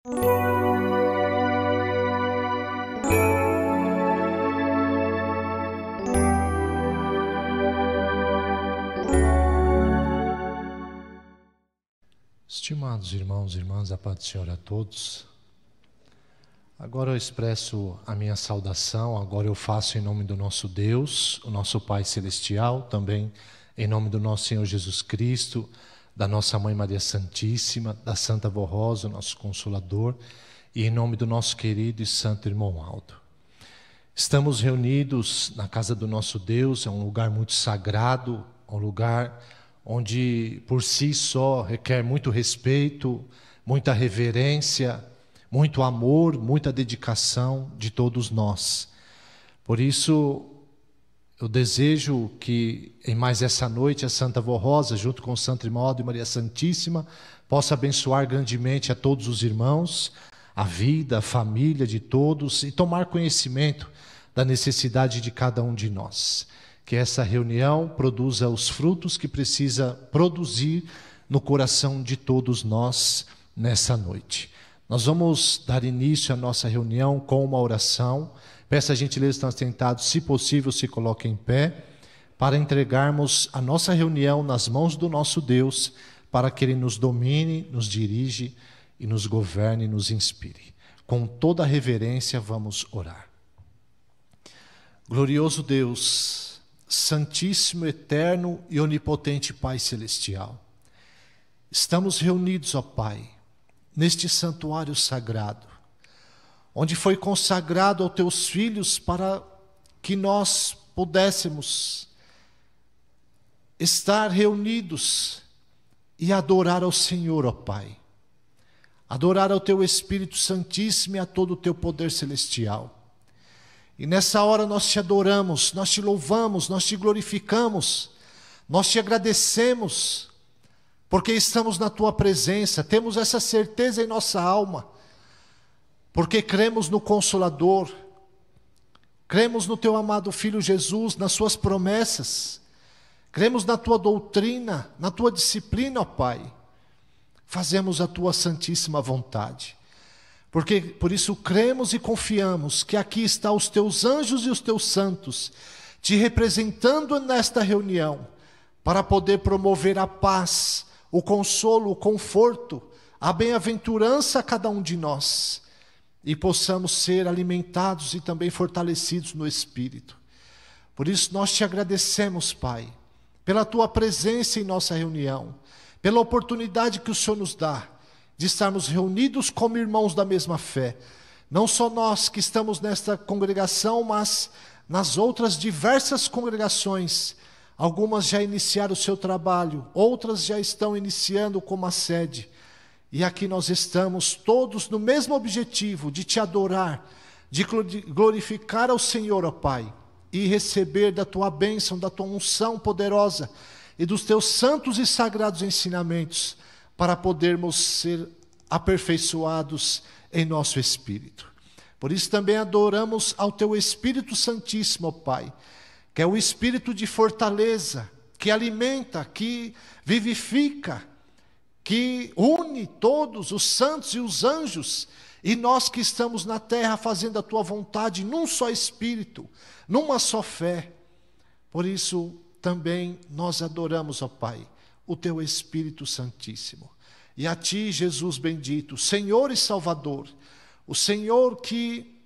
Estimados irmãos e irmãs, a paz do Senhor a todos. Agora eu expresso a minha saudação, agora eu faço em nome do nosso Deus, o nosso Pai Celestial, também em nome do nosso Senhor Jesus Cristo, da nossa Mãe Maria Santíssima, da Santa Vó Rosa, nosso Consolador, e em nome do nosso querido e santo irmão Aldo. Estamos reunidos na casa do nosso Deus, é um lugar muito sagrado, um lugar onde por si só requer muito respeito, muita reverência, muito amor, muita dedicação de todos nós. Por isso, eu desejo que em mais essa noite a Santa Vó Rosa, junto com o Santo Irmão Aldo e Maria Santíssima, possa abençoar grandemente a todos os irmãos, a vida, a família de todos e tomar conhecimento da necessidade de cada um de nós. Que essa reunião produza os frutos que precisa produzir no coração de todos nós nessa noite. Nós vamos dar início à nossa reunião com uma oração. Peço a gentileza que estão sentados, se possível, se coloquem em pé, para entregarmos a nossa reunião nas mãos do nosso Deus, para que Ele nos domine, nos dirige e nos governe e nos inspire. Com toda a reverência vamos orar. Glorioso Deus, Santíssimo, Eterno e Onipotente Pai Celestial, estamos reunidos, ó Pai, neste santuário sagrado, onde foi consagrado aos Teus filhos para que nós pudéssemos estar reunidos e adorar ao Senhor, ó Pai, adorar ao Teu Espírito Santíssimo e a todo o Teu poder celestial. E nessa hora nós te adoramos, nós te louvamos, nós te glorificamos, nós te agradecemos, porque estamos na Tua presença, temos essa certeza em nossa alma, porque cremos no Consolador, cremos no Teu amado Filho Jesus, nas Suas promessas, cremos na Tua doutrina, na Tua disciplina, ó Pai, fazemos a Tua santíssima vontade. Porque por isso cremos e confiamos que aqui estão os Teus anjos e os Teus santos, te representando nesta reunião, para poder promover a paz, o consolo, o conforto, a bem-aventurança a cada um de nós, e possamos ser alimentados e também fortalecidos no Espírito. Por isso nós te agradecemos, Pai, pela Tua presença em nossa reunião, pela oportunidade que o Senhor nos dá, de estarmos reunidos como irmãos da mesma fé. Não só nós que estamos nesta congregação, mas nas outras diversas congregações. Algumas já iniciaram o seu trabalho, outras já estão iniciando como a sede. E aqui nós estamos todos no mesmo objetivo de te adorar, de glorificar ao Senhor, ó Pai, e receber da Tua bênção, da Tua unção poderosa e dos Teus santos e sagrados ensinamentos, para podermos ser aperfeiçoados em nosso espírito. Por isso também adoramos ao Teu Espírito Santíssimo, ó Pai, que é o Espírito de fortaleza, que alimenta, que vivifica, que une todos os santos e os anjos, e nós que estamos na terra fazendo a Tua vontade num só Espírito, numa só fé. Por isso também nós adoramos, ó Pai, o Teu Espírito Santíssimo. E a Ti, Jesus bendito, Senhor e Salvador, o Senhor que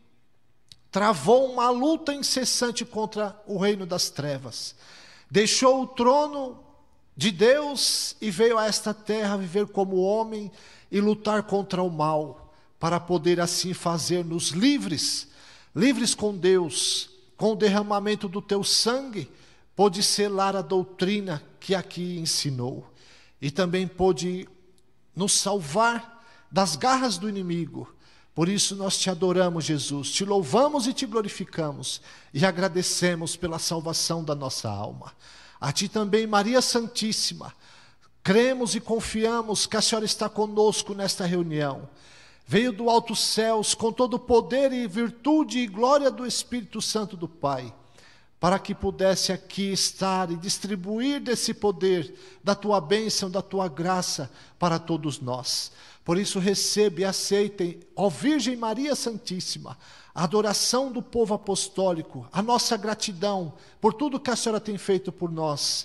travou uma luta incessante contra o reino das trevas, deixou o trono de Deus e veio a esta terra viver como homem e lutar contra o mal, para poder assim fazer-nos livres, livres com Deus, com o derramamento do Teu sangue, pôde selar a doutrina que aqui ensinou, e também pôde nos salvar das garras do inimigo. Por isso nós te adoramos, Jesus, te louvamos e te glorificamos, e agradecemos pela salvação da nossa alma. A Ti também, Maria Santíssima, cremos e confiamos que a Senhora está conosco nesta reunião. Veio do alto céus com todo o poder e virtude e glória do Espírito Santo do Pai, para que pudesse aqui estar e distribuir desse poder, da Tua bênção, da Tua graça para todos nós. Por isso receba e aceitem, ó Virgem Maria Santíssima, a adoração do povo apostólico, a nossa gratidão por tudo que a senhora tem feito por nós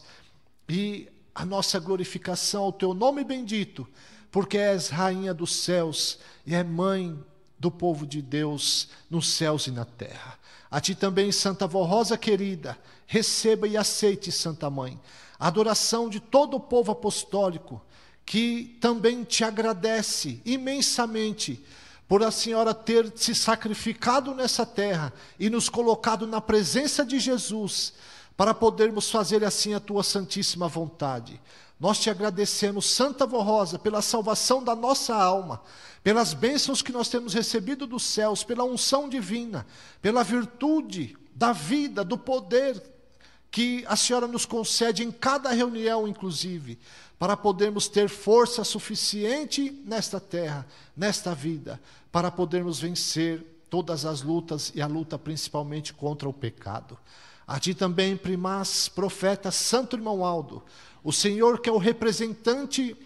e a nossa glorificação ao teu nome bendito, porque és rainha dos céus e é mãe do povo de Deus nos céus e na terra. A ti também, Santa Vó Rosa querida, receba e aceite, Santa Mãe, a adoração de todo o povo apostólico, que também te agradece imensamente por a senhora ter se sacrificado nessa terra e nos colocado na presença de Jesus, para podermos fazer assim a tua santíssima vontade. Nós te agradecemos, Santa Vó Rosa, pela salvação da nossa alma, pelas bênçãos que nós temos recebido dos céus, pela unção divina, pela virtude da vida, do poder que a senhora nos concede em cada reunião, inclusive, para podermos ter força suficiente nesta terra, nesta vida, para podermos vencer todas as lutas e a luta principalmente contra o pecado. A ti também, primaz, profeta, santo irmão Aldo, o Senhor que é o representante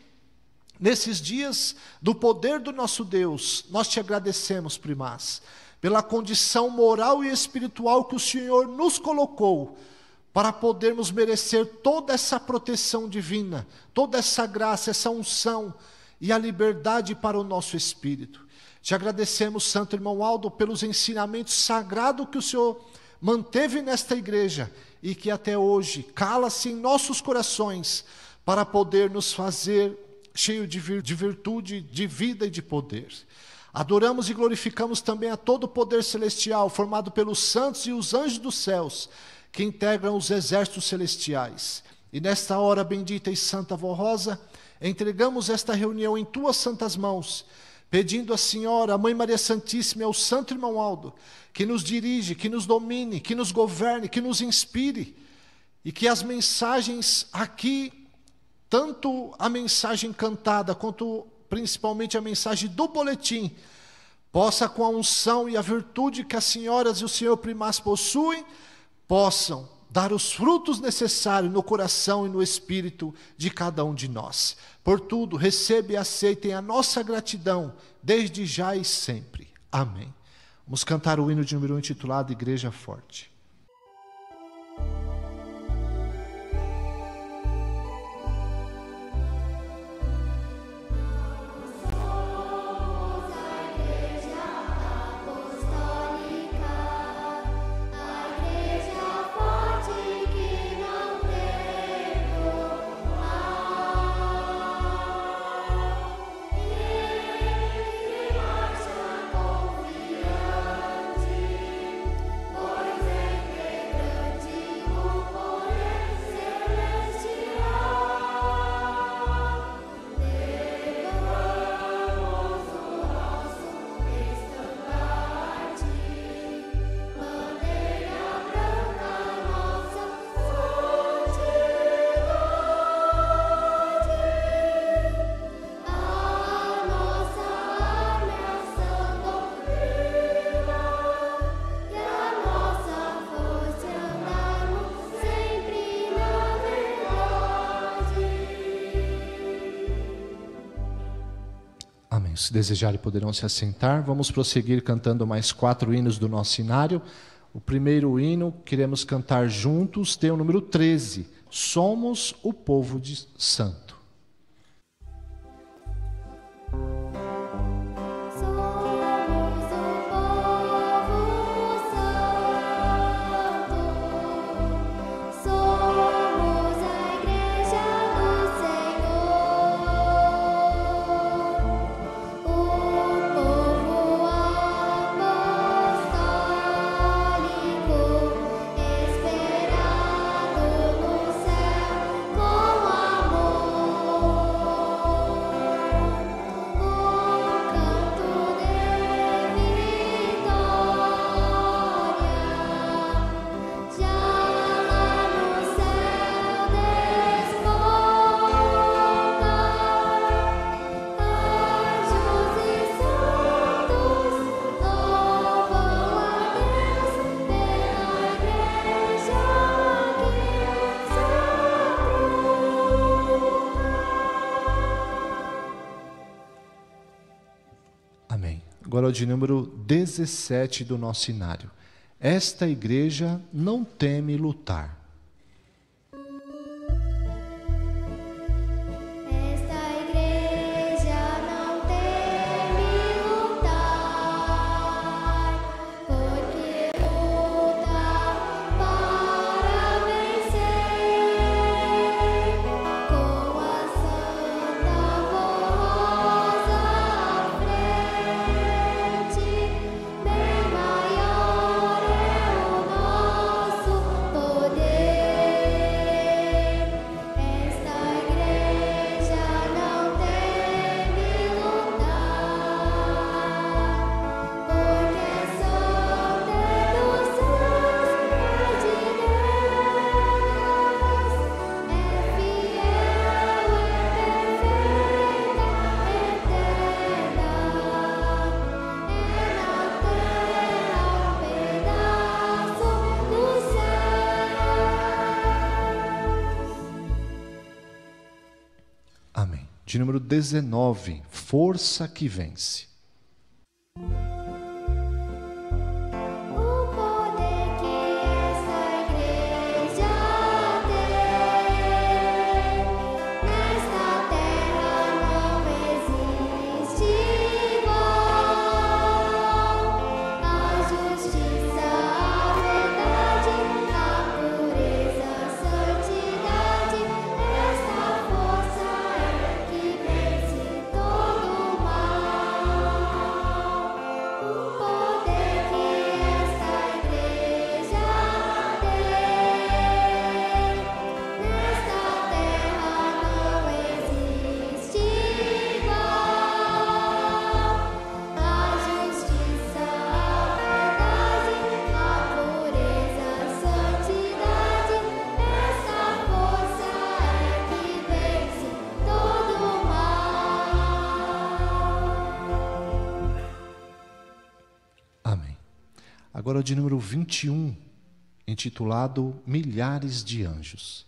nesses dias do poder do nosso Deus, nós te agradecemos, primaz, pela condição moral e espiritual que o Senhor nos colocou, para podermos merecer toda essa proteção divina, toda essa graça, essa unção e a liberdade para o nosso espírito. Te agradecemos, santo irmão Aldo, pelos ensinamentos sagrados que o Senhor manteve nesta igreja e que até hoje cala-se em nossos corações para poder nos fazer cheio de virtude, de vida e de poder. Adoramos e glorificamos também a todo o poder celestial formado pelos santos e os anjos dos céus, que integram os exércitos celestiais. E nesta hora bendita e santa Vó Rosa, entregamos esta reunião em tuas santas mãos, pedindo à Senhora, a Mãe Maria Santíssima e ao Santo Irmão Aldo, que nos dirige, que nos domine, que nos governe, que nos inspire, e que as mensagens aqui, tanto a mensagem cantada, quanto principalmente a mensagem do boletim, possa com a unção e a virtude que as senhoras e o senhor primaz possuem, possam dar os frutos necessários no coração e no espírito de cada um de nós. Por tudo, receba e aceitem a nossa gratidão, desde já e sempre. Amém. Vamos cantar o hino de número 1 intitulado Igreja Forte. Se desejarem, poderão se assentar. Vamos prosseguir cantando mais 4 hinos do nosso inário. O primeiro hino, queremos cantar juntos, tem o número 13. Somos o povo de santo. Esperado no céu com amor. Agora o de número 17 do nosso inário. Esta igreja não teme lutar. De número 19, força que vence. Agora o de número 21, intitulado Milhares de Anjos.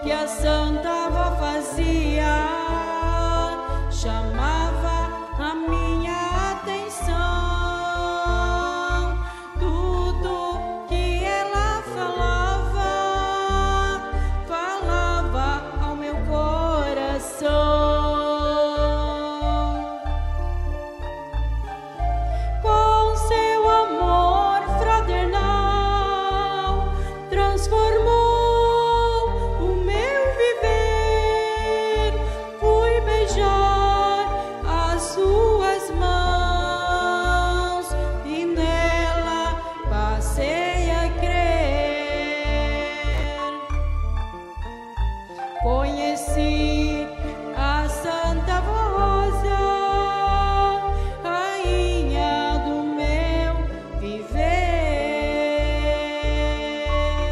que a Santa Avó fazia chamava a minha atenção. Tudo que ela falava, falava ao meu coração. Com seu amor fraternal, transformou o meu viver. Fui beijar as suas mãos e nela passei a crer. Conheci a Santa Rosa, rainha do meu viver.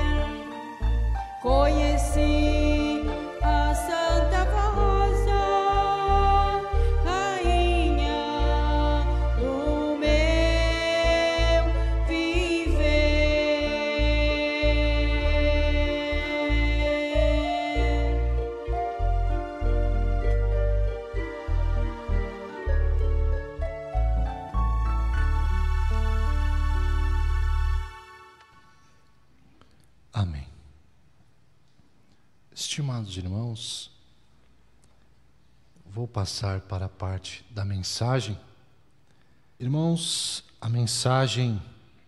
Conheci a Santa Rosa, rainha do meu viver. Amém. Estimados irmãos, vou passar para a parte da mensagem. Irmãos, a mensagem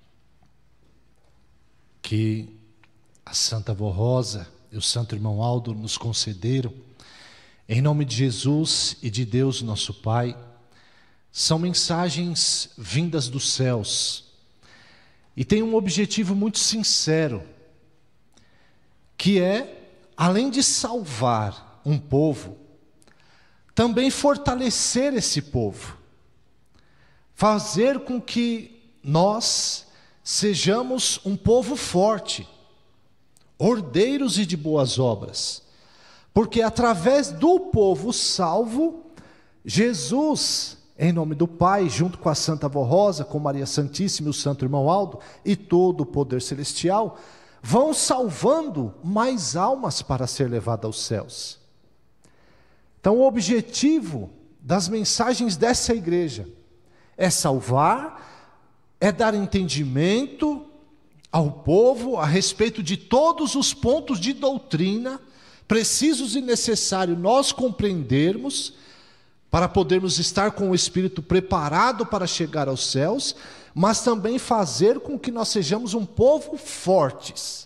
que a Santa Avó Rosa e o Santo Irmão Aldo nos concederam, em nome de Jesus e de Deus nosso Pai, são mensagens vindas dos céus e têm um objetivo muito sincero, que é, além de salvar um povo, também fortalecer esse povo, fazer com que nós sejamos um povo forte, ordeiros e de boas obras, porque através do povo salvo, Jesus, em nome do Pai, junto com a Santa Avó Rosa, com Maria Santíssima e o Santo Irmão Aldo e todo o poder celestial, vão salvando mais almas para ser levada aos céus. Então o objetivo das mensagens dessa igreja é salvar, é dar entendimento ao povo a respeito de todos os pontos de doutrina precisos e necessários nós compreendermos para podermos estar com o Espírito preparado para chegar aos céus, mas também fazer com que nós sejamos um povo fortes,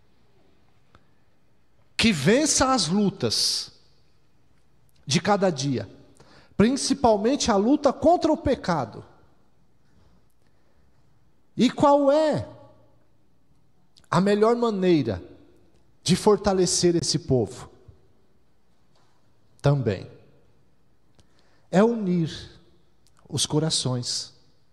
que vença as lutas de cada dia, principalmente a luta contra o pecado. E qual é a melhor maneira de fortalecer esse povo? Também é unir os corações.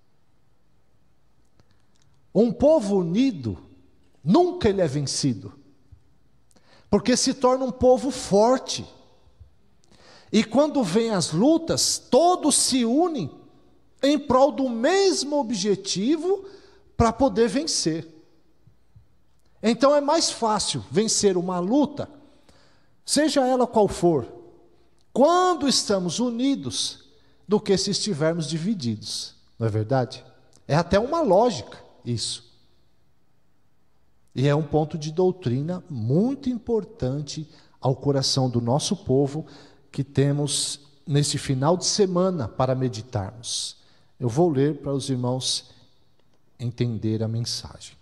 Um povo unido, nunca ele é vencido, porque se torna um povo forte. E quando vem as lutas, todos se unem em prol do mesmo objetivo para poder vencer. Então é mais fácil vencer uma luta, seja ela qual for, quando estamos unidos, do que se estivermos divididos. Não é verdade? É até uma lógica isso. E é um ponto de doutrina muito importante ao coração do nosso povo, que temos nesse final de semana para meditarmos. Eu vou ler para os irmãos entender a mensagem.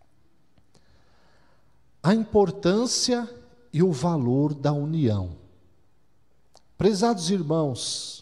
A importância e o valor da união. Prezados irmãos,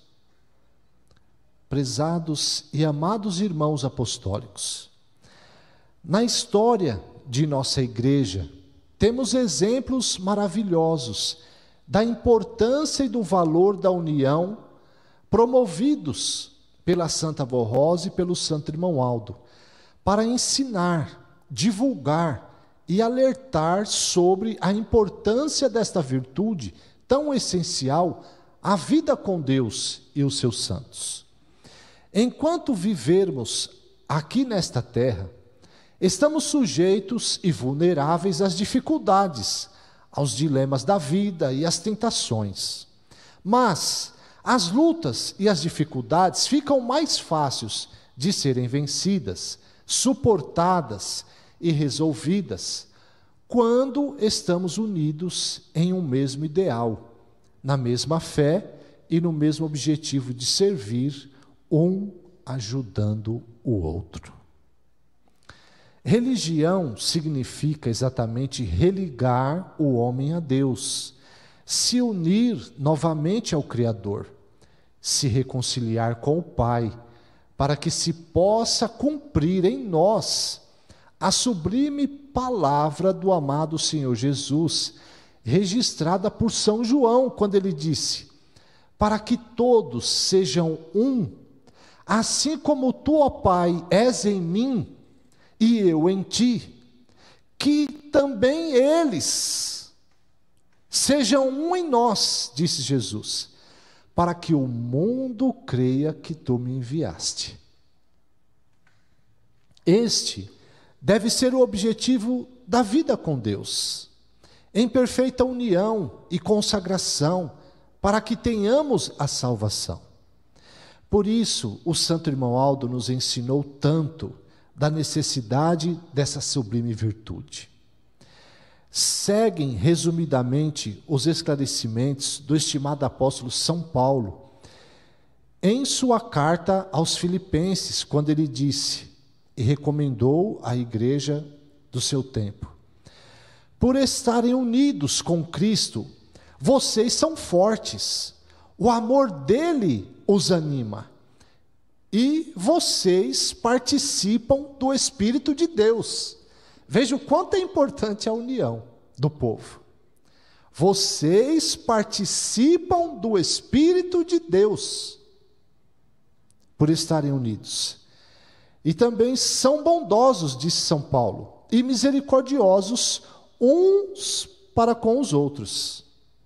prezados e amados irmãos apostólicos, na história de nossa igreja, temos exemplos maravilhosos da importância e do valor da união, promovidos pela Santa Avó Rosa e pelo Santo Irmão Aldo, para ensinar, divulgar e alertar sobre a importância desta virtude tão essencial à vida com Deus e os seus santos. Enquanto vivermos aqui nesta terra, estamos sujeitos e vulneráveis às dificuldades, aos dilemas da vida e às tentações. Mas as lutas e as dificuldades ficam mais fáceis de serem vencidas, suportadas e resolvidas quando estamos unidos em um mesmo ideal, na mesma fé e no mesmo objetivo de servir, um ajudando o outro. Religião significa exatamente religar o homem a Deus, se unir novamente ao Criador, se reconciliar com o Pai, para que se possa cumprir em nós a sublime palavra do amado Senhor Jesus, registrada por São João, quando ele disse: para que todos sejam um, assim como tu, ó Pai, és em mim e eu em ti, que também eles sejam um em nós, disse Jesus, para que o mundo creia que tu me enviaste. Este deve ser o objetivo da vida com Deus, em perfeita união e consagração, para que tenhamos a salvação. Por isso, o Santo Irmão Aldo nos ensinou tanto da necessidade dessa sublime virtude. Seguem, resumidamente, os esclarecimentos do estimado apóstolo São Paulo, em sua carta aos Filipenses, quando ele disse e recomendou à igreja do seu tempo: por estarem unidos com Cristo, vocês são fortes, o amor dele os anima, e vocês participam do Espírito de Deus. Veja o quanto é importante a união do povo. Vocês participam do Espírito de Deus, por estarem unidos. E também são bondosos, disse São Paulo, e misericordiosos uns para com os outros.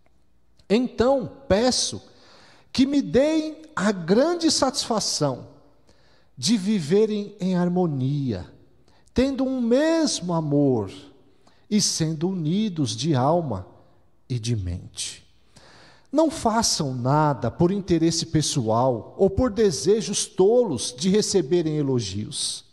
Então, peço que me deem a grande satisfação de viverem em harmonia, tendo um mesmo amor e sendo unidos de alma e de mente. Não façam nada por interesse pessoal ou por desejos tolos de receberem elogios,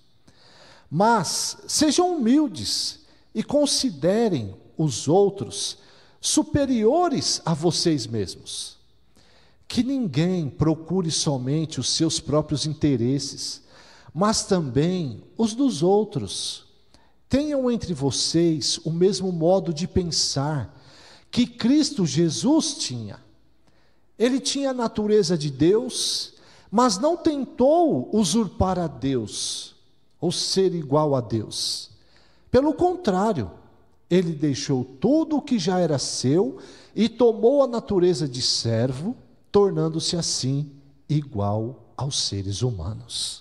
mas sejam humildes e considerem os outros superiores a vocês mesmos. Que ninguém procure somente os seus próprios interesses, mas também os dos outros. Tenham entre vocês o mesmo modo de pensar que Cristo Jesus tinha. Ele tinha a natureza de Deus, mas não tentou usurpar a Deus, ou ser igual a Deus. Pelo contrário, ele deixou tudo o que já era seu e tomou a natureza de servo, tornando-se assim igual aos seres humanos.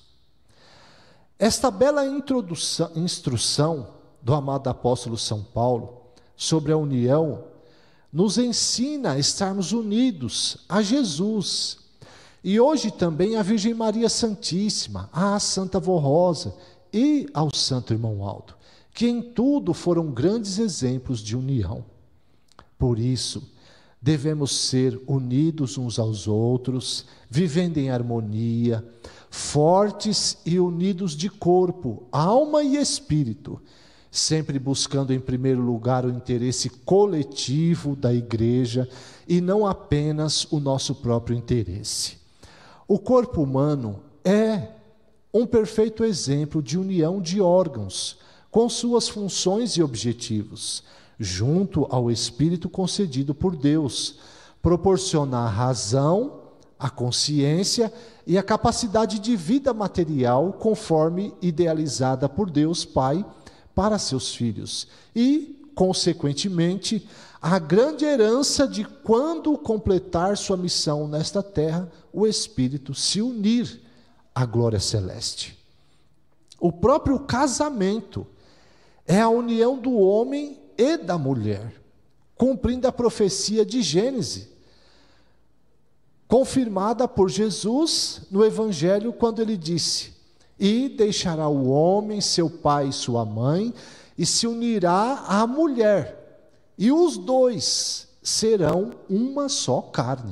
Esta bela instrução do amado apóstolo São Paulo sobre a união nos ensina a estarmos unidos a Jesus e hoje também à Virgem Maria Santíssima, à Santa Vó Rosa e ao Santo Irmão Aldo, que em tudo foram grandes exemplos de união. Por isso, devemos ser unidos uns aos outros, vivendo em harmonia, fortes e unidos de corpo, alma e espírito, sempre buscando em primeiro lugar o interesse coletivo da igreja e não apenas o nosso próprio interesse. O corpo humano é um perfeito exemplo de união de órgãos, com suas funções e objetivos, junto ao Espírito concedido por Deus, proporciona a razão, a consciência e a capacidade de vida material conforme idealizada por Deus Pai para seus filhos e, consequentemente, a grande herança de quando completar sua missão nesta terra, o Espírito se unir à glória celeste. O próprio casamento é a união do homem e da mulher, cumprindo a profecia de Gênesis, confirmada por Jesus no Evangelho, quando ele disse: e deixará o homem seu pai e sua mãe, e se unirá à mulher, e os dois serão uma só carne.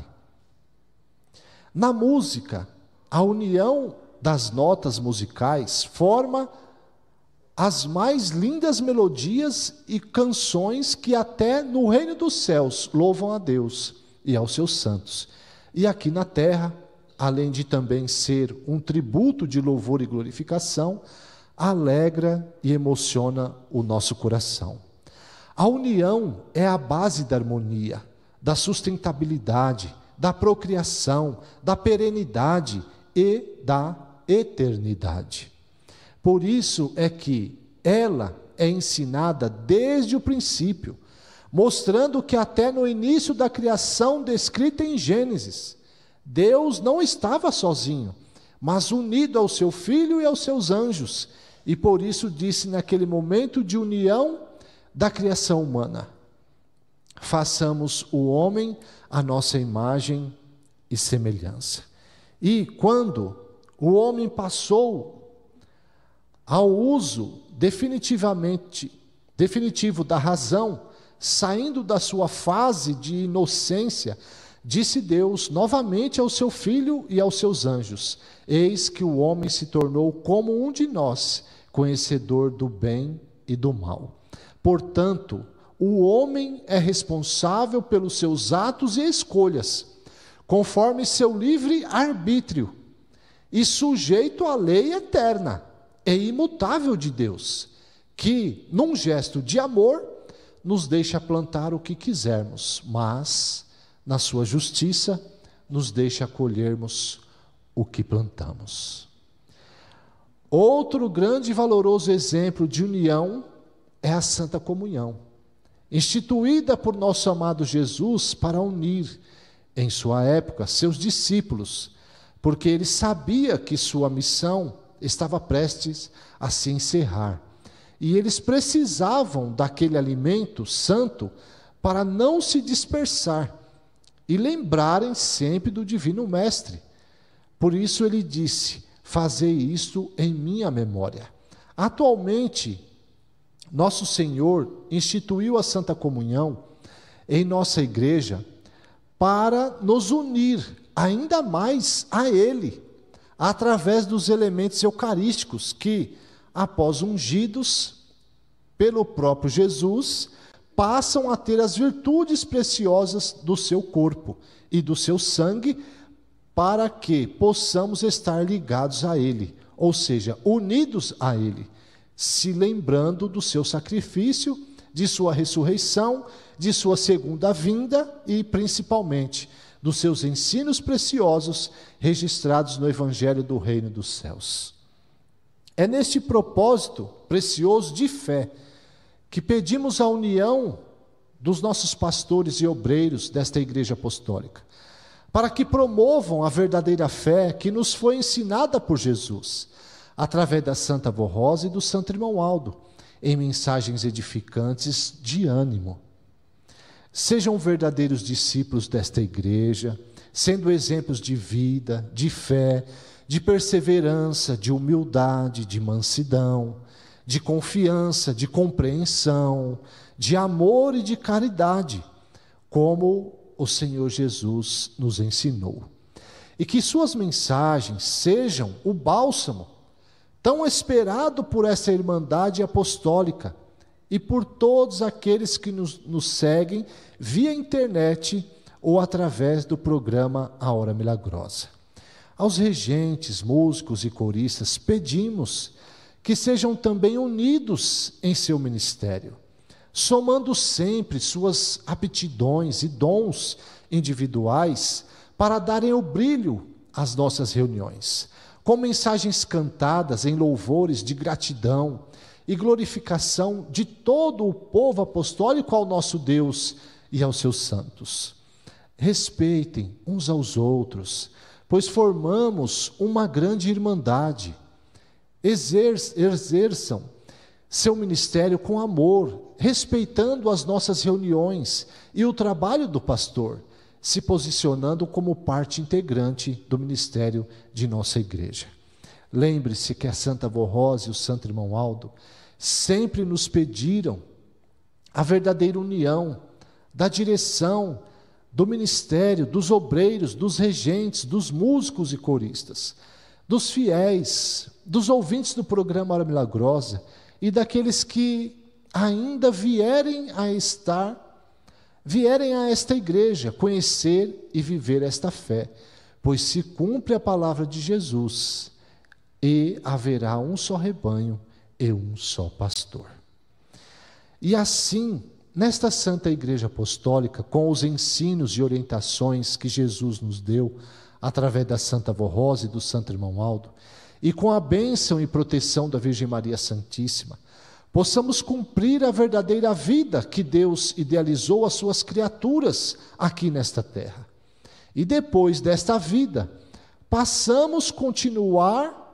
Na música, a união das notas musicais forma as mais lindas melodias e canções que até no reino dos céus louvam a Deus e aos seus santos. E aqui na terra, além de também ser um tributo de louvor e glorificação, alegra e emociona o nosso coração. A união é a base da harmonia, da sustentabilidade, da procriação, da perenidade e da eternidade. Por isso é que ela é ensinada desde o princípio, mostrando que até no início da criação descrita em Gênesis, Deus não estava sozinho, mas unido ao seu Filho e aos seus anjos, e por isso disse naquele momento de união da criação humana: façamos o homem à nossa imagem e semelhança. E quando o homem passou ao uso definitivo da razão, saindo da sua fase de inocência, disse Deus novamente ao seu Filho e aos seus anjos: eis que o homem se tornou como um de nós, conhecedor do bem e do mal. Portanto, o homem é responsável pelos seus atos e escolhas, conforme seu livre arbítrio, e sujeito à lei eterna e imutável de Deus, que, num gesto de amor, nos deixa plantar o que quisermos, mas, na sua justiça, nos deixa colhermos o que plantamos. Outro grande e valoroso exemplo de união é a Santa Comunhão, instituída por nosso amado Jesus para unir, em sua época, seus discípulos, porque ele sabia que sua missão estava prestes a se encerrar. E eles precisavam daquele alimento santo para não se dispersar e lembrarem sempre do Divino Mestre. Por isso ele disse: fazei isto em minha memória. Atualmente, nosso Senhor instituiu a Santa Comunhão em nossa igreja para nos unir ainda mais a Ele, através dos elementos eucarísticos que, após ungidos pelo próprio Jesus, passam a ter as virtudes preciosas do seu corpo e do seu sangue, para que possamos estar ligados a Ele, ou seja, unidos a Ele, se lembrando do seu sacrifício, de sua ressurreição, de sua segunda vinda e, principalmente, dos seus ensinos preciosos registrados no Evangelho do Reino dos Céus. É neste propósito precioso de fé que pedimos a união dos nossos pastores e obreiros desta Igreja Apostólica, para que promovam a verdadeira fé que nos foi ensinada por Jesus, através da Santa Avó Rosa e do Santo Irmão Aldo, em mensagens edificantes de ânimo. Sejam verdadeiros discípulos desta igreja, sendo exemplos de vida, de fé, de perseverança, de humildade, de mansidão, de confiança, de compreensão, de amor e de caridade, como o Senhor Jesus nos ensinou. E que suas mensagens sejam o bálsamo tão esperado por essa Irmandade Apostólica e por todos aqueles que nos seguem via internet ou através do programa A Hora Milagrosa. Aos regentes, músicos e coristas, pedimos que sejam também unidos em seu ministério, somando sempre suas aptidões e dons individuais para darem o brilho às nossas reuniões, com mensagens cantadas em louvores de gratidão e glorificação de todo o povo apostólico ao nosso Deus e aos seus santos. Respeitem uns aos outros, pois formamos uma grande irmandade. Exerçam seu ministério com amor, respeitando as nossas reuniões e o trabalho do pastor, se posicionando como parte integrante do ministério de nossa igreja. Lembre-se que a Santa Avó Rosa e o Santo Irmão Aldo sempre nos pediram a verdadeira união da direção, do ministério, dos obreiros, dos regentes, dos músicos e coristas, dos fiéis, dos ouvintes do programa Hora Milagrosa e daqueles que ainda vierem a esta igreja, conhecer e viver esta fé, pois se cumpre a palavra de Jesus, e haverá um só rebanho e um só pastor. E assim, nesta Santa Igreja Apostólica, com os ensinos e orientações que Jesus nos deu, através da Santa Avó Rosa e do Santo Irmão Aldo, e com a bênção e proteção da Virgem Maria Santíssima, possamos cumprir a verdadeira vida que Deus idealizou às suas criaturas aqui nesta terra. E depois desta vida, possamos continuar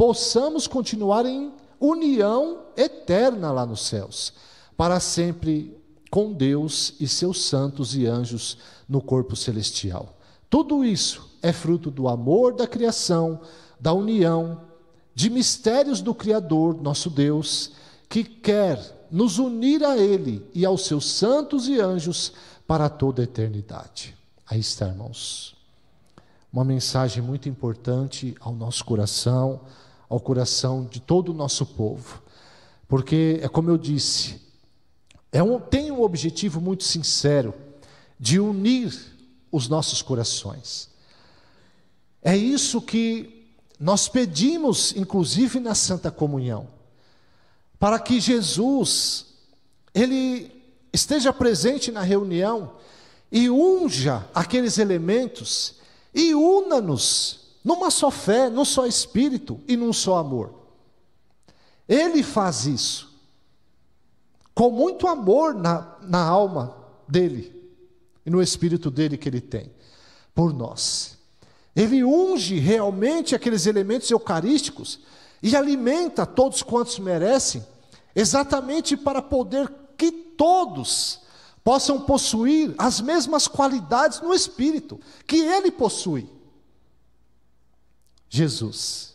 em união eterna lá nos céus, para sempre com Deus e seus santos e anjos no corpo celestial. Tudo isso é fruto do amor da criação, da união, de mistérios do Criador, nosso Deus, que quer nos unir a Ele e aos seus santos e anjos para toda a eternidade. Aí está, irmãos, uma mensagem muito importante ao nosso coração, ao coração de todo o nosso povo, porque é como eu disse, tem um objetivo muito sincero de unir os nossos corações. É isso que nós pedimos, inclusive na Santa Comunhão, para que Jesus, Ele esteja presente na reunião e unja aqueles elementos e una-nos numa só fé, num só Espírito e num só amor. Ele faz isso com muito amor na alma dele e no Espírito dele que ele tem por nós. Ele unge realmente aqueles elementos eucarísticos e alimenta todos quantos merecem, exatamente para poder que todos possam possuir as mesmas qualidades no Espírito que ele possui. Jesus.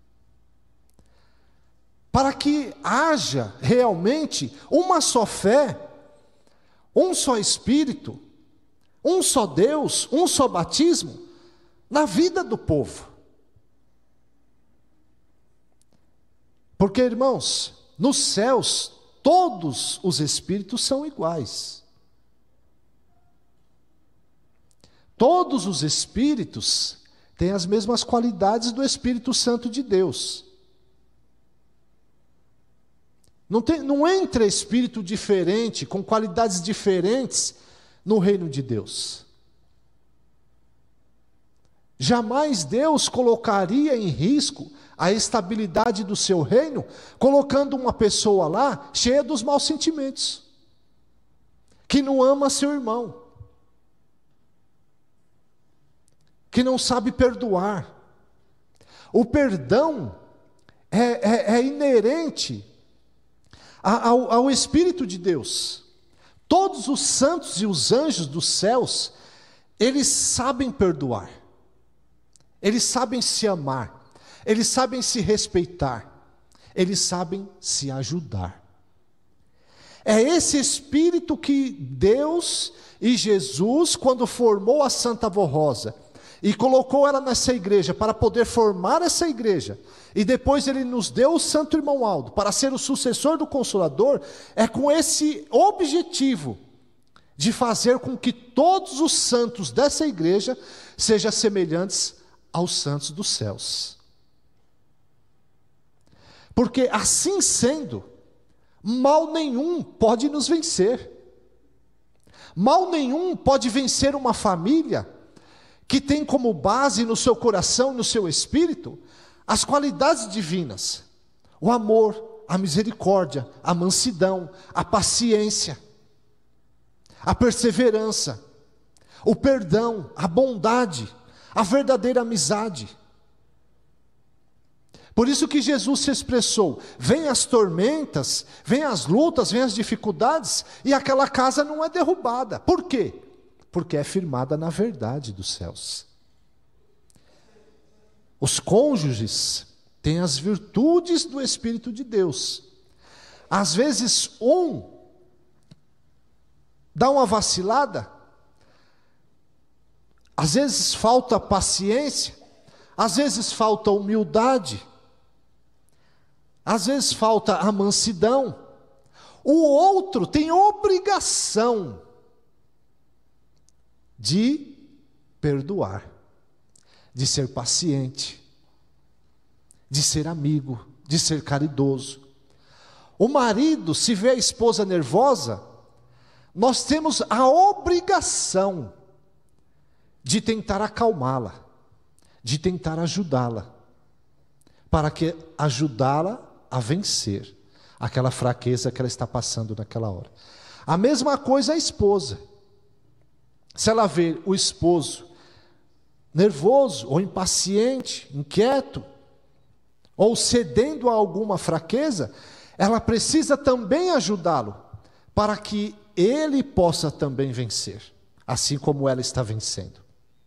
Para que haja realmente uma só fé, um só Espírito, um só Deus, um só batismo na vida do povo. Porque, irmãos, nos céus todos os Espíritos são iguais. Todos os Espíritos têm as mesmas qualidades do Espírito Santo de Deus. Não entra espírito diferente, com qualidades diferentes, no reino de Deus. Jamais Deus colocaria em risco a estabilidade do seu reino, colocando uma pessoa lá cheia dos maus sentimentos, que não ama seu irmão, que não sabe perdoar. O perdão é inerente ao Espírito de Deus. Todos os santos e os anjos dos céus, eles sabem perdoar, eles sabem se amar, eles sabem se respeitar, eles sabem se ajudar. É esse Espírito que Deus e Jesus, quando formou a Santa Avó Rosa, e colocou ela nessa igreja para poder formar essa igreja, e depois ele nos deu o Santo Irmão Aldo para ser o sucessor do Consolador, é com esse objetivo de fazer com que todos os santos dessa igreja sejam semelhantes aos santos dos céus. Porque assim sendo, mal nenhum pode nos vencer. Mal nenhum pode vencer uma família que tem como base no seu coração, no seu espírito, as qualidades divinas: o amor, a misericórdia, a mansidão, a paciência, a perseverança, o perdão, a bondade, a verdadeira amizade. Por isso que Jesus se expressou: vem as tormentas, vem as lutas, vem as dificuldades, e aquela casa não é derrubada. Por quê? Porque é firmada na verdade dos céus. Os cônjuges têm as virtudes do Espírito de Deus. Às vezes dá uma vacilada, às vezes falta paciência, às vezes falta humildade, às vezes falta a mansidão. O outro tem obrigação de perdoar, de ser paciente, de ser amigo, de ser caridoso. O marido, se vê a esposa nervosa, nós temos a obrigação de tentar acalmá-la, de tentar ajudá-la, para que ajudá-la a vencer aquela fraqueza que ela está passando naquela hora. A mesma coisa a esposa. Se ela vê o esposo nervoso, ou impaciente, inquieto, ou cedendo a alguma fraqueza, ela precisa também ajudá-lo, para que ele possa também vencer, assim como ela está vencendo.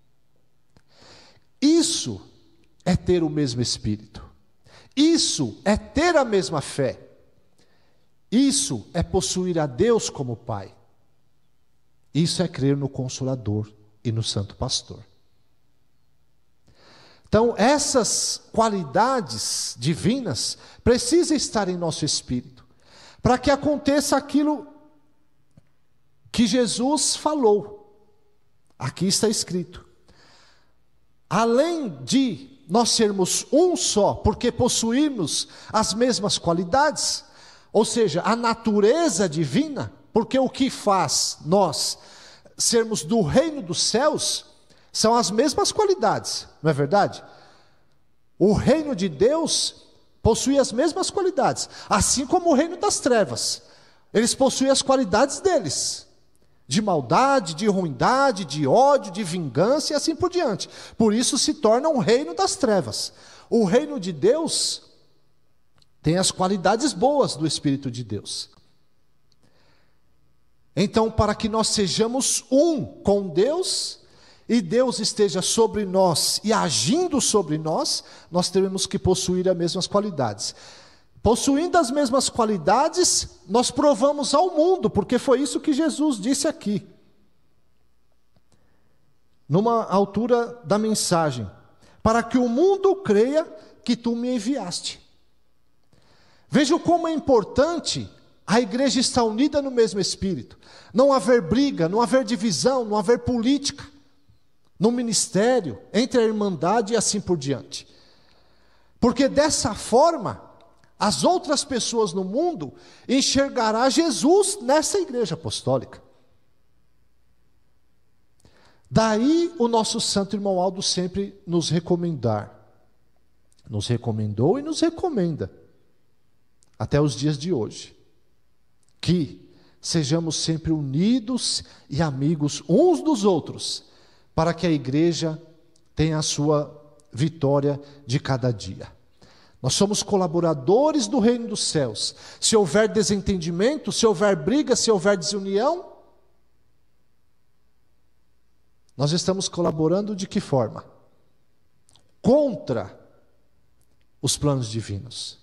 Isso é ter o mesmo espírito. Isso é ter a mesma fé. Isso é possuir a Deus como Pai. Isso é crer no Consolador e no Santo Pastor. Então, essas qualidades divinas precisam estar em nosso espírito, para que aconteça aquilo que Jesus falou. Aqui está escrito: além de nós sermos um só, porque possuímos as mesmas qualidades, ou seja, a natureza divina, porque o que faz nós sermos do reino dos céus são as mesmas qualidades, não é verdade? O reino de Deus possui as mesmas qualidades, assim como o reino das trevas. Eles possuem as qualidades deles, de maldade, de ruindade, de ódio, de vingança e assim por diante. Por isso se torna um reino das trevas. O reino de Deus tem as qualidades boas do Espírito de Deus. Então, para que nós sejamos um com Deus, e Deus esteja sobre nós e agindo sobre nós, nós temos que possuir as mesmas qualidades. Possuindo as mesmas qualidades, nós provamos ao mundo, porque foi isso que Jesus disse aqui, numa altura da mensagem: para que o mundo creia que tu me enviaste. Veja como é importante a igreja estar unida no mesmo espírito, não haver briga, não haver divisão, não haver política no ministério, entre a irmandade e assim por diante. Porque dessa forma, as outras pessoas no mundo enxergarão Jesus nessa igreja apostólica. Daí o nosso santo irmão Aldo sempre nos recomendou e nos recomenda, até os dias de hoje, que sejamos sempre unidos e amigos uns dos outros, para que a igreja tenha a sua vitória de cada dia. Nós somos colaboradores do reino dos céus. Se houver desentendimento, se houver briga, se houver desunião, nós estamos colaborando de que forma? Contra os planos divinos.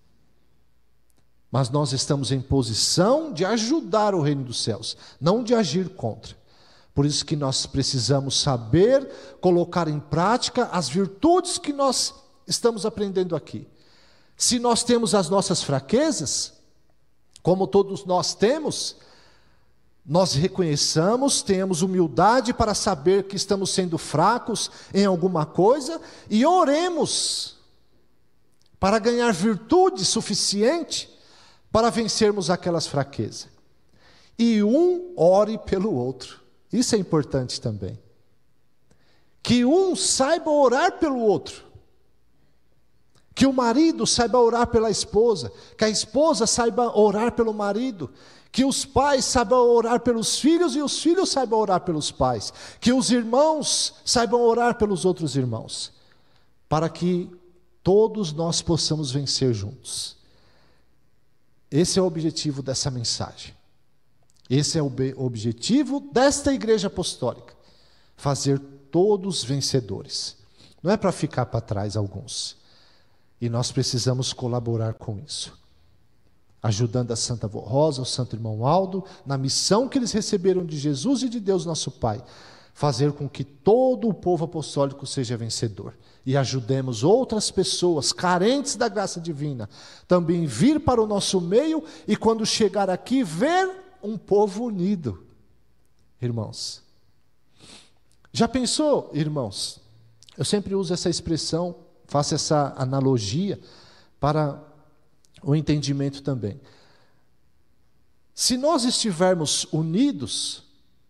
Mas nós estamos em posição de ajudar o reino dos céus, não de agir contra. Por isso que nós precisamos saber colocar em prática as virtudes que nós estamos aprendendo aqui. Se nós temos as nossas fraquezas, como todos nós temos, nós reconheçamos, tenhamos humildade para saber que estamos sendo fracos em alguma coisa e oremos para ganhar virtude suficiente para vencermos aquelas fraquezas. E um ore pelo outro. Isso é importante também. Que um saiba orar pelo outro. Que o marido saiba orar pela esposa. Que a esposa saiba orar pelo marido. Que os pais saibam orar pelos filhos e os filhos saibam orar pelos pais. Que os irmãos saibam orar pelos outros irmãos. Para que todos nós possamos vencer juntos. Esse é o objetivo dessa mensagem. Esse é o objetivo desta igreja apostólica. Fazer todos vencedores. Não é para ficar para trás alguns. E nós precisamos colaborar com isso. ajudando a Santa Avó Rosa, o Santo Irmão Aldo, na missão que eles receberam de Jesus e de Deus nosso Pai, fazer com que todo o povo apostólico seja vencedor. E ajudemos outras pessoas carentes da graça divina também vir para o nosso meio e quando chegar aqui ver um povo unido. Irmãos, já pensou, irmãos? Eu sempre uso essa expressão, faço essa analogia para o entendimento também. Se nós estivermos unidos,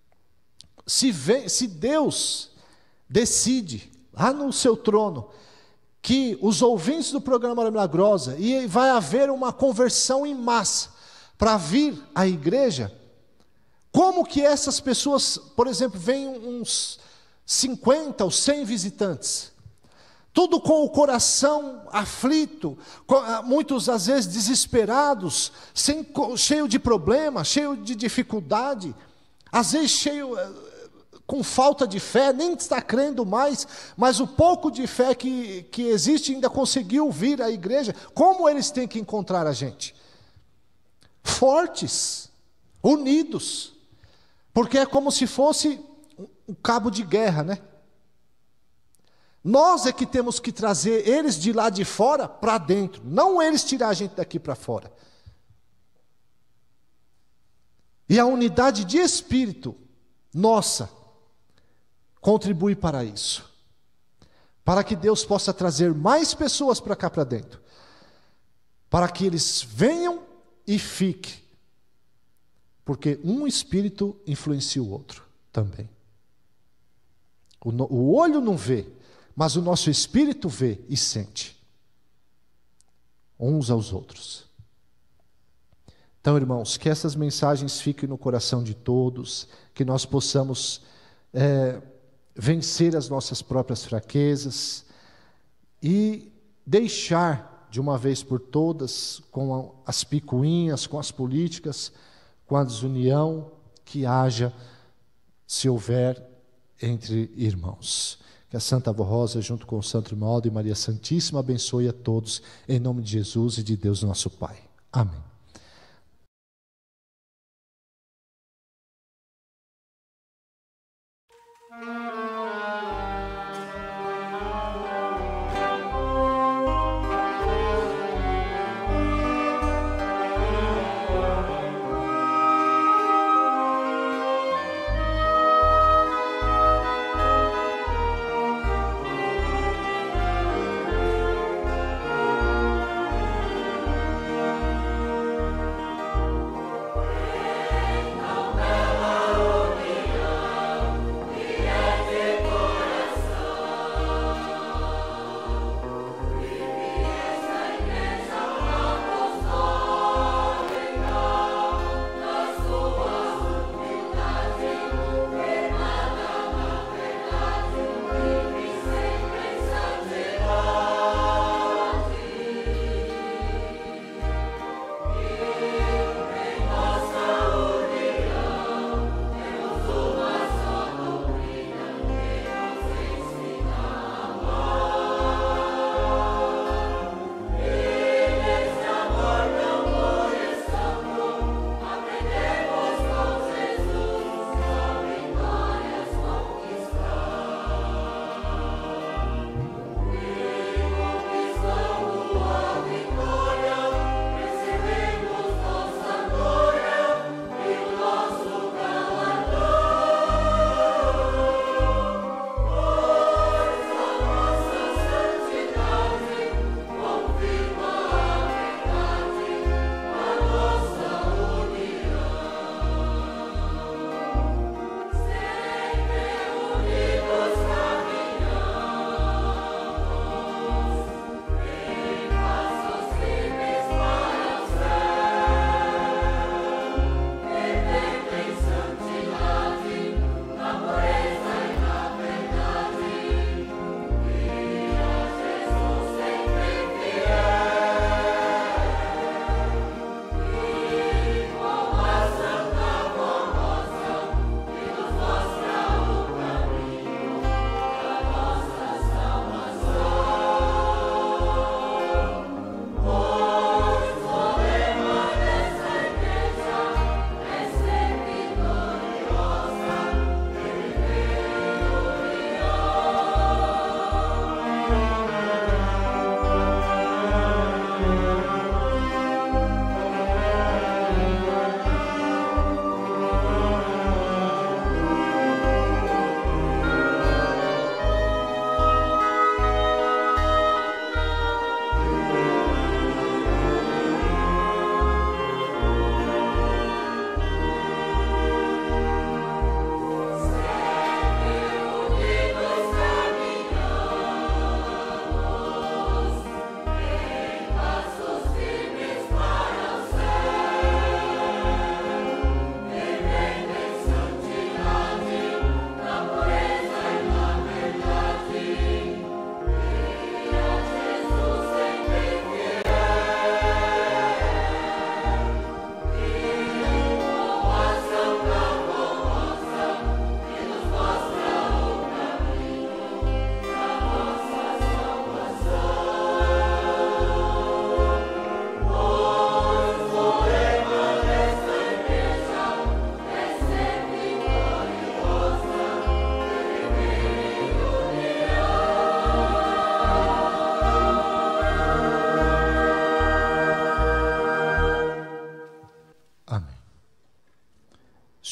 se Deus decide lá no seu trono que os ouvintes do programa Hora Milagrosa e vai haver uma conversão em massa para vir à igreja, como que essas pessoas, por exemplo, vêm uns 50 ou 100 visitantes, tudo com o coração aflito, muitos às vezes desesperados, cheio de problema, cheio de dificuldade, às vezes cheio com falta de fé, nem está crendo mais, mas o pouco de fé que existe ainda conseguiu vir à igreja. Como eles têm que encontrar a gente? Fortes, unidos, porque é como se fosse um cabo de guerra, né? Nós é que temos que trazer eles de lá de fora para dentro, não eles tirar a gente daqui para fora. E a unidade de espírito, nossa, contribui para isso. Para que Deus possa trazer mais pessoas para cá para dentro. Para que eles venham e fiquem. Porque um espírito influencia o outro também. O olho não vê, mas o nosso espírito vê e sente. Uns aos outros. Então, irmãos, que essas mensagens fiquem no coração de todos, que nós possamos vencer as nossas próprias fraquezas e deixar, de uma vez por todas, com as picuinhas, com as políticas, com a desunião, que haja, se houver, entre irmãos. Que a Santa Avó Rosa, junto com o Santo Irmão Aldo e Maria Santíssima, abençoe a todos, em nome de Jesus e de Deus nosso Pai. Amém.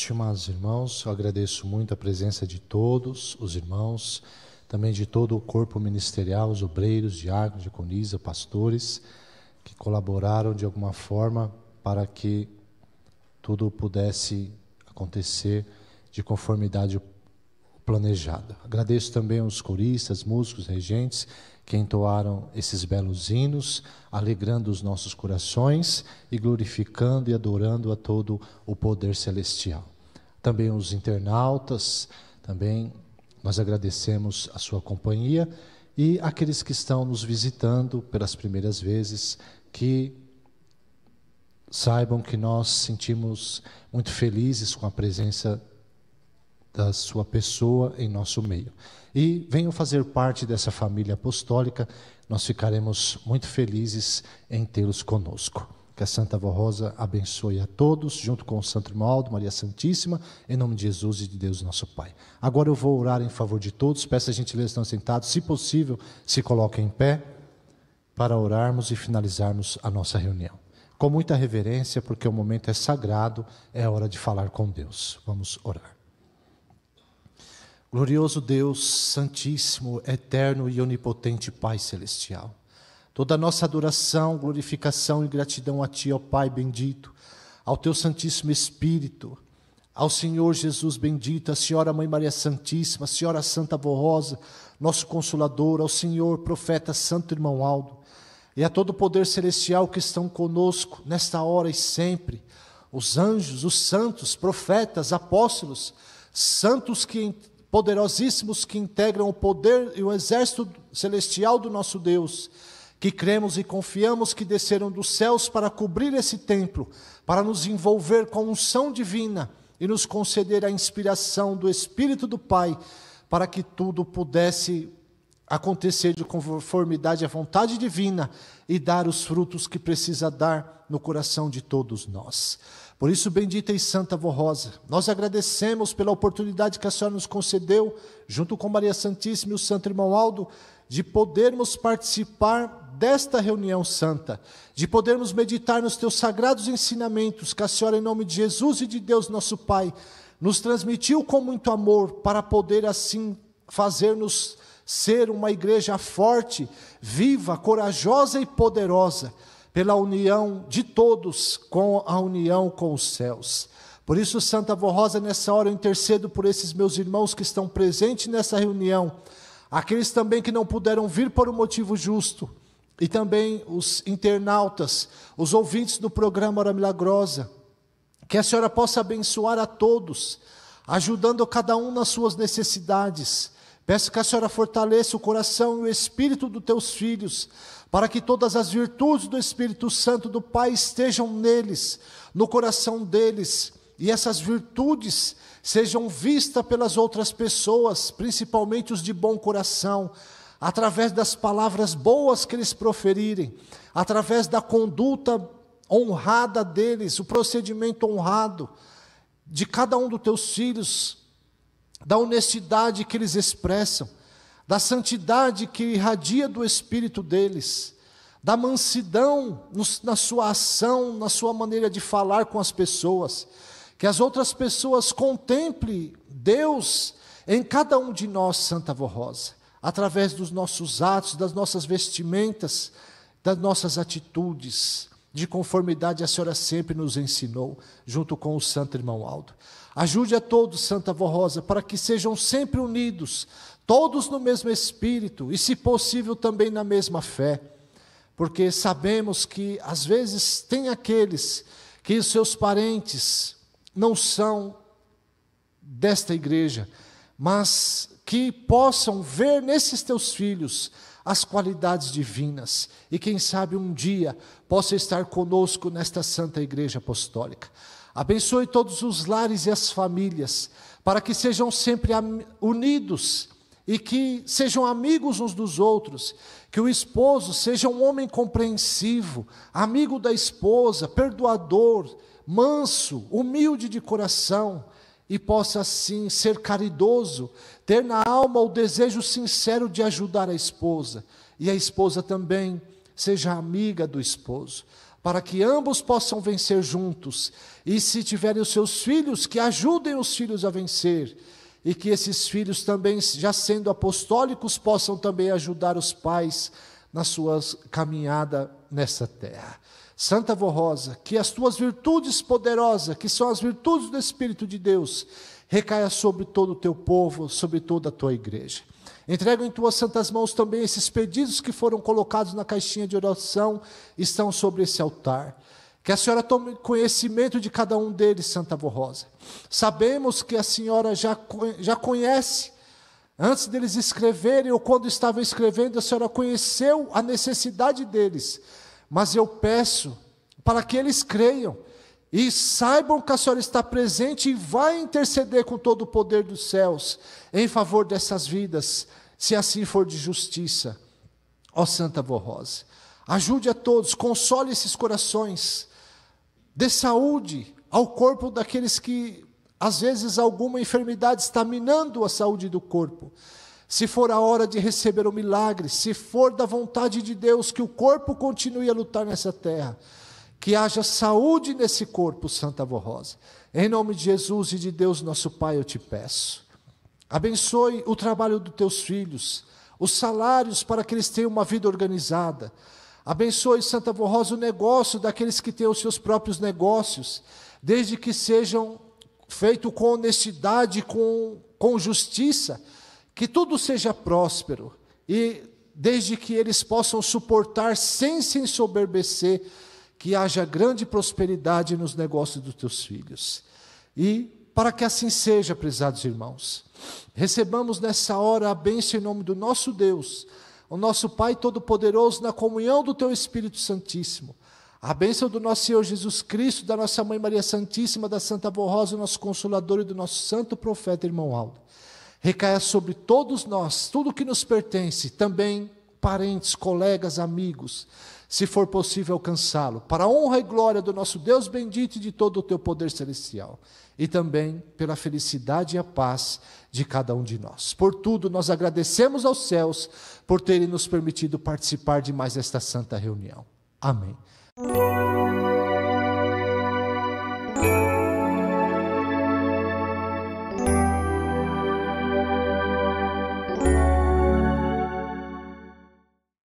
noite, amados irmãos. Eu agradeço muito a presença de todos os irmãos, também de todo o corpo ministerial, os obreiros, diáconos, diaconisa, pastores, que colaboraram de alguma forma para que tudo pudesse acontecer de conformidade planejada. Agradeço também aos coristas, músicos, regentes, que entoaram esses belos hinos, alegrando os nossos corações e glorificando e adorando a todo o poder celestial. Também os internautas, também nós agradecemos a sua companhia, e aqueles que estão nos visitando pelas primeiras vezes, que saibam que nós sentimos muito felizes com a presença da sua pessoa em nosso meio. E venham fazer parte dessa família apostólica, nós ficaremos muito felizes em tê-los conosco. Que a Santa Avó Rosa abençoe a todos, junto com o Santo Irmão Aldo, Maria Santíssima, em nome de Jesus e de Deus nosso Pai. Agora eu vou orar em favor de todos, peço a gentileza, estão sentados, se possível, se coloquem em pé, para orarmos e finalizarmos a nossa reunião. Com muita reverência, porque o momento é sagrado, é hora de falar com Deus. Vamos orar. Glorioso Deus, Santíssimo, Eterno e Onipotente Pai Celestial, toda a nossa adoração, glorificação e gratidão a Ti, ó Pai bendito, ao Teu Santíssimo Espírito, ao Senhor Jesus bendito, à Senhora Mãe Maria Santíssima, à Senhora Santa Avó Rosa, nosso Consolador, ao Senhor Profeta Santo Irmão Aldo, e a todo o poder celestial que estão conosco, nesta hora e sempre, os anjos, os santos, profetas, apóstolos, santos poderosíssimos que integram o poder e o exército celestial do nosso Deus, que cremos e confiamos que desceram dos céus para cobrir esse templo, para nos envolver com unção divina e nos conceder a inspiração do Espírito do Pai, para que tudo pudesse acontecer de conformidade à vontade divina e dar os frutos que precisa dar no coração de todos nós. Por isso, bendita e Santa Avó Rosa, nós agradecemos pela oportunidade que a senhora nos concedeu, junto com Maria Santíssima e o Santo Irmão Aldo, de podermos participar desta reunião santa, de podermos meditar nos teus sagrados ensinamentos, que a senhora, em nome de Jesus e de Deus nosso Pai, nos transmitiu com muito amor, para poder assim fazer-nos ser uma igreja forte, viva, corajosa e poderosa, pela união de todos com a união com os céus. Por isso, Santa Avó Rosa, nessa hora eu intercedo por esses meus irmãos que estão presentes nessa reunião, aqueles também que não puderam vir por um motivo justo, e também os internautas, os ouvintes do programa Hora Milagrosa, que a senhora possa abençoar a todos, ajudando cada um nas suas necessidades. Peço que a senhora fortaleça o coração e o espírito dos teus filhos, para que todas as virtudes do Espírito Santo do Pai estejam neles, no coração deles, e essas virtudes sejam vistas pelas outras pessoas, principalmente os de bom coração, através das palavras boas que eles proferirem, através da conduta honrada deles, o procedimento honrado de cada um dos teus filhos, da honestidade que eles expressam, da santidade que irradia do espírito deles, da mansidão na sua ação, na sua maneira de falar com as pessoas, que as outras pessoas contemplem Deus em cada um de nós, Santa Avó Rosa, através dos nossos atos, das nossas vestimentas, das nossas atitudes, de conformidade a senhora sempre nos ensinou, junto com o Santo Irmão Aldo. Ajude a todos, Santa Avó Rosa, para que sejam sempre unidos, todos no mesmo espírito e, se possível, também na mesma fé, porque sabemos que às vezes tem aqueles que os seus parentes não são desta igreja, mas que possam ver nesses teus filhos as qualidades divinas e quem sabe um dia possa estar conosco nesta Santa Igreja Apostólica. Abençoe todos os lares e as famílias, para que sejam sempre unidos e que sejam amigos uns dos outros, que o esposo seja um homem compreensivo, amigo da esposa, perdoador, manso, humilde de coração, e possa assim ser caridoso, ter na alma o desejo sincero de ajudar a esposa, e a esposa também seja amiga do esposo. para que ambos possam vencer juntos, e se tiverem os seus filhos, que ajudem os filhos a vencer, e que esses filhos também, já sendo apostólicos, possam também ajudar os pais na sua caminhada nessa terra. Santa Avó Rosa, que as tuas virtudes poderosas, que são as virtudes do Espírito de Deus, recaia sobre todo o teu povo, sobre toda a tua igreja. Entrego em tuas santas mãos também esses pedidos que foram colocados na caixinha de oração, estão sobre esse altar. Que a senhora tome conhecimento de cada um deles, Santa Avó Rosa. Sabemos que a senhora já conhece, antes deles escreverem, ou quando estavam escrevendo, a senhora conheceu a necessidade deles. Mas eu peço para que eles creiam e saibam que a senhora está presente e vai interceder com todo o poder dos céus em favor dessas vidas, se assim for de justiça. Ó Santa Avó Rosa, ajude a todos, console esses corações, dê saúde ao corpo daqueles que, às vezes, alguma enfermidade está minando a saúde do corpo. Se for a hora de receber o milagre, se for da vontade de Deus que o corpo continue a lutar nessa terra, que haja saúde nesse corpo, Santa Avó Rosa. Em nome de Jesus e de Deus nosso Pai, eu te peço. Abençoe o trabalho dos teus filhos, os salários para que eles tenham uma vida organizada. Abençoe, Santa Avó Rosa, o negócio daqueles que têm os seus próprios negócios, desde que sejam feitos com honestidade, com justiça, que tudo seja próspero, e desde que eles possam suportar sem se ensoberbecer, que haja grande prosperidade nos negócios dos teus filhos. E para que assim seja, prezados irmãos, recebamos nessa hora a bênção em nome do nosso Deus, o nosso Pai Todo-Poderoso, na comunhão do Teu Espírito Santíssimo. A bênção do nosso Senhor Jesus Cristo, da nossa Mãe Maria Santíssima, da Santa Avó Rosa, nosso Consolador, e do nosso Santo Profeta, irmão Aldo. Recaia sobre todos nós, tudo que nos pertence, também parentes, colegas, amigos, se for possível alcançá-lo, para a honra e glória do nosso Deus bendito e de todo o teu poder celestial, e também pela felicidade e a paz de cada um de nós. Por tudo, nós agradecemos aos céus por terem nos permitido participar de mais esta santa reunião. Amém.